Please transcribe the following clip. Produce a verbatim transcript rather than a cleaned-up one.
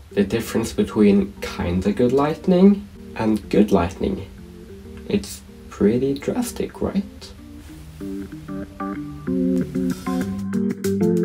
the difference between kinda good lighting and good lighting. It's pretty drastic, right?